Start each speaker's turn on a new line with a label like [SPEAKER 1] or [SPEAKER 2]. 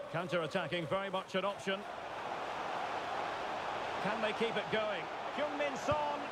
[SPEAKER 1] Counter-attacking, very much an option. Can they keep it going? Heung-min Son.